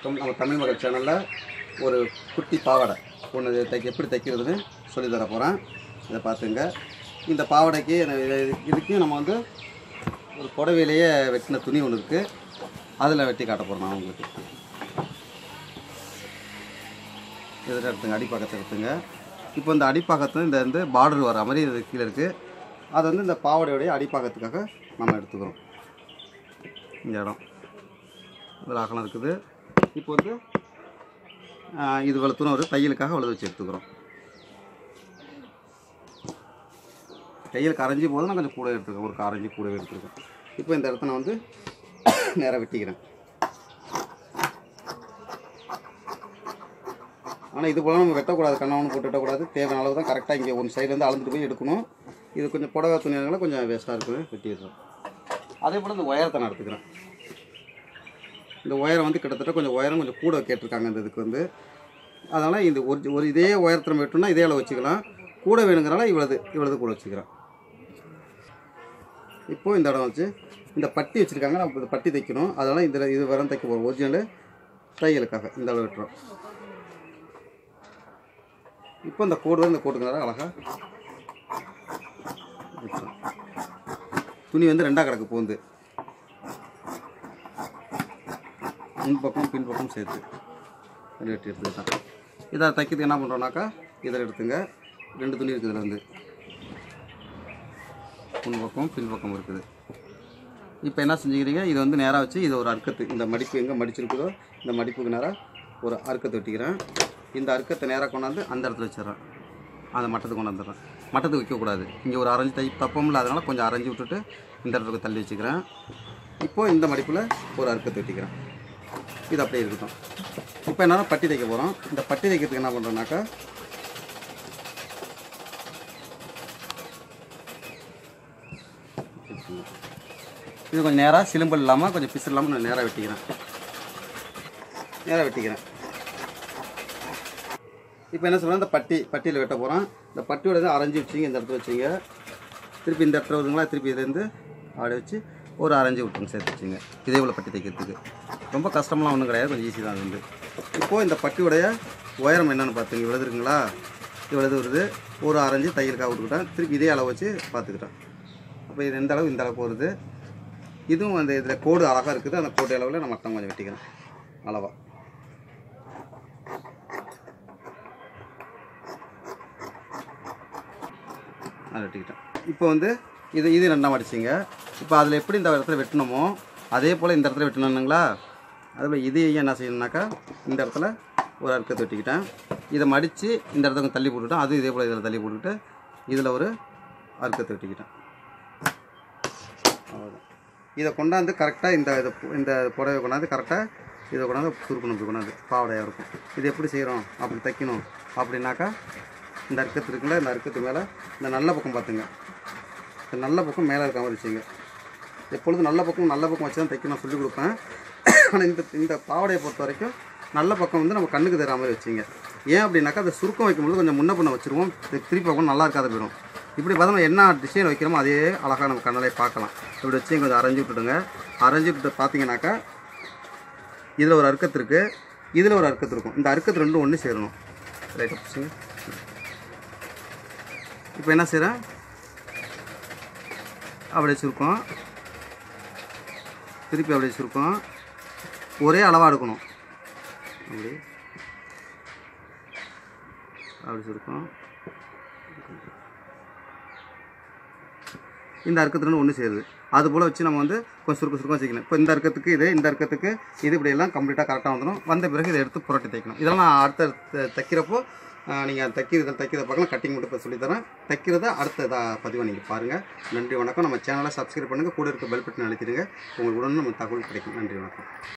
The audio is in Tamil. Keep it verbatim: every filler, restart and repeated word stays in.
வணக்கம். நம்ம தமிழ் மகள் சேனலில் ஒரு குட்டி பாவாடை ஒன்று தைக்க எப்படி தைக்கிறதுன்னு சொல்லி தர போகிறேன். இதை பார்த்துங்க. இந்த பாவாடைக்கு இதுக்கும் நம்ம வந்து ஒரு புடவையிலேயே வெட்டின துணி ஒன்று இருக்குது, அதில் வெட்டி காட்ட போகிறோம் நான் உங்களுக்கு. இதில் எடுத்துங்க, அடிப்பாக்கத்தை எடுத்துங்க. இப்போ இந்த அடிப்பாக்கத்தில் இந்த வந்து பார்டர் வர மாதிரி இது கீழே இருக்குது. அது வந்து இந்த பாவாடையோடைய அடிப்பாக்கத்துக்காக நம்ம எடுத்துக்கிறோம். இந்த இடம் இதில் அகலம் இருக்குது. இப்போ வந்து இது வளர்த்துணும் ஒரு தையலுக்காக வளர்த்து வச்சு எடுத்துக்கிறோம். தையலுக்கு அரைஞ்சி போது நான் கொஞ்சம் கூட எடுத்துருக்கேன், ஒரு அரைஞ்சி கூடவே எடுத்துருக்கேன். இப்போ இந்த இடத்த நான் வந்து நேராக வெட்டிக்கிறேன். ஆனால் இது போல் நம்ம வெட்டக்கூடாது, கண்ணாவனு போட்டு வெட்டக்கூடாது. தேவையான அளவு தான் கரெக்டாக இங்கே ஒரு சைட்லேருந்து அளந்துட்டு போய் எடுக்கணும். இது கொஞ்சம் புடவை துணியால கொஞ்சம் வேஸ்ட்டாக இருக்குது, வெட்டிடுறோம். அதே போல் இந்த உயரத்தை நான் எடுத்துக்கிறேன். இந்த உயரம் வந்து கிட்டத்தட்ட கொஞ்சம் உயரம் கொஞ்சம் கூட கேட்டிருக்காங்க இந்த இதுக்கு வந்து. அதனால் இந்த ஒரு ஒரு இதே உயரத்தில் வெட்டணும்னா இதே அளவு வச்சுக்கலாம். கூட வேணுங்கிறனால இவ்வளவு இவ்வளவு கூட வச்சுக்கிறேன். இப்போது இந்த இடம் வச்சு இந்த பட்டி வச்சுருக்காங்க, நம்ம இந்த பட்டி தைக்கணும். அதனால் இந்த இது வரம் தைக்க போகிறோம். ஒரிஜினல் தையலுக்காக இந்த அளவு வெட்டுறோம். இப்போ இந்த கோடு இந்த கோட்டுக்கு நேரம் அழகாக வச்சுறோம். துணி வந்து ரெண்டாக கிடக்கு போந்து, முன்பக்கம் பின்பக்கம் சேர்த்து வெட்டி எடுத்துக்கிட்டேன். இதை தைக்கிறதுக்கு என்ன பண்ணுறோன்னாக்கா, இதில் எடுத்துங்க. ரெண்டு துணி இருக்குது, இதில் வந்து முன்பக்கம் பின்பக்கம் இருக்குது. இப்போ என்ன செஞ்சுக்கிறீங்க, இதை வந்து நேராக வச்சு இதை ஒரு அறுக்கத்து, இந்த மடிப்பு எங்கே மடிச்சிருக்குதோ இந்த மடிப்புக்கு நேராக ஒரு அறுக்கத்தை வெட்டிக்கிறேன். இந்த அறுக்கத்தை நேராக கொண்டாந்து அந்த இடத்துல வச்சிடறேன். அந்த மட்டத்துக்கு கொண்டாந்துடுறேன். மட்டத்துக்கு வைக்கக்கூடாது, இங்கே ஒரு அரைஞ்சி தை தப்பமில்லை, அதனால் கொஞ்சம் அரைஞ்சி விட்டுட்டு இந்த இடத்துக்கு தள்ளி வச்சுக்கிறேன். இப்போது இந்த மடிப்பில் ஒரு அறுக்கத்தை வெட்டிக்கிறேன். இது அப்படியே இருக்கட்டும். இப்போ என்னன்னா பட்டி தைக்க போகிறோம். இந்த பட்டி தைக்கிறதுக்கு என்ன பண்ணுறோன்னாக்கா, இது கொஞ்சம் நேராக சிலும்பல் இல்லாமல் கொஞ்சம் பிசு இல்லாமல் நான் நேராக வெட்டிக்கிறேன். நேராக வெட்டிக்கிறேன். இப்போ என்ன சொல்கிறேன், இந்த பட்டி பட்டியில் வெட்ட போகிறோம். இந்த பட்டியோட தான் அரைஞ்சி வச்சிங்க, இந்த இடத்துல வச்சிங்க. திருப்பி இந்த இடத்துல வருதுங்களா, திருப்பி இதுலேருந்து ஆடி வச்சு ஒரு அரைஞ்சி விட்டுருங்க, சேர்த்து வச்சுங்க. இதே போல் பட்டி தைக்கிறதுக்கு ரொம்ப கஷ்டம்லாம் ஒன்றும் கிடையாது, கொஞ்சம் ஈஸி தான் வந்து. இப்போது இந்த பட்டியோடைய உயரம் என்னென்னு பார்த்துங்க. இவ்வளோ இருக்குங்களா, இவ்வளோ வருது. ஒரு அரைஞ்சி தையலுக்காக விட்டுக்கிட்டேன். திருப்பி இதே அளவு வச்சு பார்த்துக்கிட்டேன். அப்போ இது எந்த அளவு இந்த அளவுக்கு வருது. இதுவும் அந்த இதில் கோடு அழகாக இருக்குது. அந்த கோடு அளவில் நான் மட்டம் கொஞ்சம் வெட்டிக்கிறேன் அளவாக. அதை வெட்டிக்கிட்டேன். இப்போ வந்து இது இது ரெண்டாம் அடிச்சிங்க. இப்போ அதில் எப்படி இந்த இடத்துல வெட்டணுமோ அதே போல் இந்த இடத்துல வெட்டணுங்களா. அதில் இதையும் என்ன செய்யணுன்னாக்கா, இந்த இடத்துல ஒரு அறுக்கத்தை வெட்டிக்கிட்டேன். இதை மடித்து இந்த இடத்துல தள்ளி போட்டுக்கிட்டேன். அதுவும் இதே போல் இதில் தள்ளி போட்டுக்கிட்டு இதில் ஒரு அறுக்கத்தை வெட்டிக்கிட்டேன். அவ்வளோதான். இதை கொண்டாந்து கரெக்டாக இந்த இது இந்த புடவை கொண்டாந்து கரெக்டாக இதை கொண்டாந்து சுருக்கணும். இப்படி கொண்டாந்து பாவடையாக இருக்கும். இது எப்படி செய்கிறோம், அப்படி தைக்கணும் அப்படின்னாக்கா, இந்த அறுக்கத்து இருக்குல்ல, இந்த அறுக்கத்து மேலே இந்த நல்ல பக்கம் பார்த்துங்க. இந்த நல்ல பக்கம் மேலே இருக்க மாதிரி வச்சுங்க. எப்பொழுதும் நல்ல பக்கம் நல்ல பக்கம் வச்சு தான் தைக்க நான் சொல்லிக் கொடுப்பேன். ஆனால் இந்த இந்த பாவடையை பொறுத்த வரைக்கும் நல்ல பக்கம் வந்து நம்ம கண்ணுக்கு தர மாதிரி வச்சுங்க. ஏன் அப்படின்னாக்கா, அதை சுருக்கம் வைக்கும்போது கொஞ்சம் முன்ன பண்ண வச்சுருவோம், திருப்பி பக்கம் நல்லா இருக்காத போயிடும். இப்படி பார்த்தா நம்ம என்ன டிசைன் வைக்கிறோமோ அதே அழகாக நம்ம கண்ணாலே பார்க்கலாம். இப்படி வச்சு கொஞ்சம் அரைஞ்சி விட்டுடுங்க. அரைஞ்சி விட்டு பார்த்தீங்கன்னாக்கா, இதில் ஒரு அறுக்கத்து இருக்குது, இதில் ஒரு அறுக்கத்து இருக்கும். இந்த அறுக்கத்து ரெண்டும் ஒன்று சேரணும். ரைட்டாக பிடிச்சிங்க. இப்போ என்ன செய்கிறேன், அப்படியே சுருக்கம், திருப்பி அப்படியே சுருக்கம், ஒரே அளவாக எடுக்கணும். அப்படி அப்படி சுருக்கம். இந்த அறுக்கத்துலேருந்து ஒன்று சேருது. அதுபோல் வச்சு நம்ம வந்து கொஞ்சம் சுருக்க சுருக்கம் வச்சுக்கணும். இப்போ இந்த அறுக்கத்துக்கு இது, இந்த அறுக்கத்துக்கு இது, இப்படியெல்லாம் கம்ப்ளீட்டாக கரெக்டாக வந்துடும். வந்த பிறகு இதை எடுத்து புரட்டி தைக்கணும். இதெல்லாம் நான் அடுத்த தைக்கிறப்போ நீங்கள் தைக்கிறது தைக்கிறத பார்க்கலாம். கட்டிங் மட்டும் இப்போ சொல்லித்தரேன். தைக்கிறத அடுத்த இதாக பதிவாக நீங்கள் பாருங்கள். நன்றி வணக்கம். நம்ம சேனலை சப்ஸ்கிரைப் பண்ணுங்கள். கூட இருக்க பெல் பட்டன் அழுத்திடுங்க. உங்களுக்கு உடனே நம்ம தகவல் கிடைக்கும். நன்றி வணக்கம்.